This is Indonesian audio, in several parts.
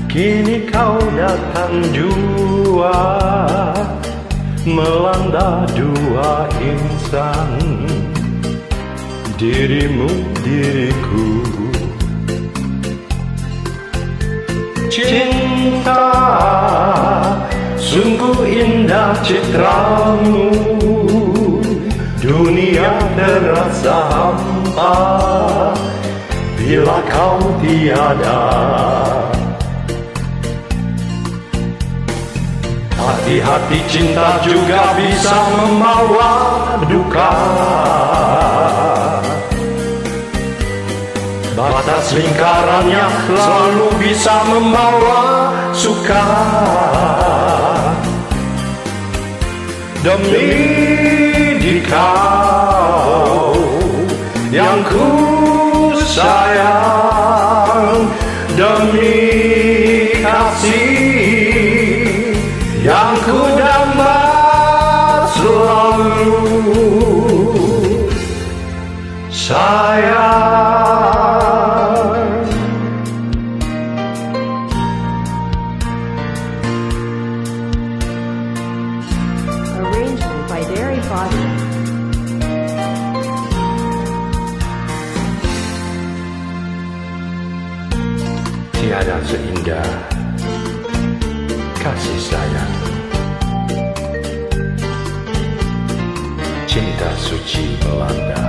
Kini kau datang jua, melanda dua insan, dirimu, diriku. Cinta, sungguh indah citramu, dunia terasa hampa bila kau tiada. Hati-hati cinta juga bisa membawa duka. Batas lingkarannya selalu bisa membawa suka. Demi di kau yang ku sayang, demi kasih yang ku damba selalu, sayang. Arrangement by Derry Foddy. Tiada seindah kasih sayang, cinta suci melanda,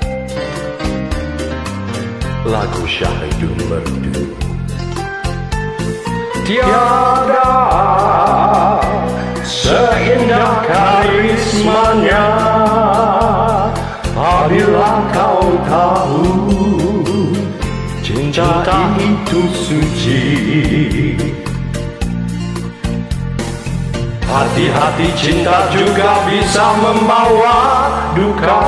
lagu syahdu merdu. Tiada seindah karismanya, apabila kau tahu cinta itu suci. Hati-hati cinta juga bisa membawa duka.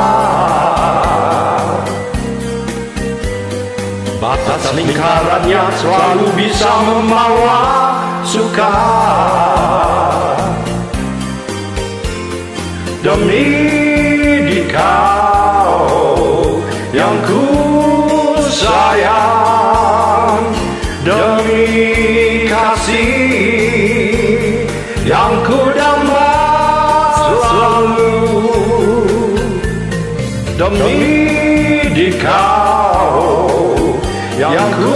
Batas lingkarannya selalu bisa membawa suka. Demi di kau yang ku sayang, demi kasih yang ku damba selalu, demi di kau yang ku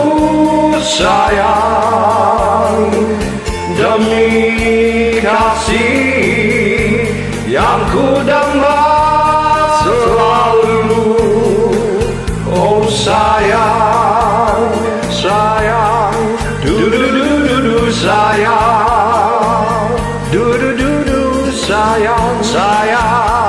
sayang, demi kasih yang ku damba selalu. Oh sayang, sayang, du-du-du-du-du sayang, du-du-du-du sayang, sayang.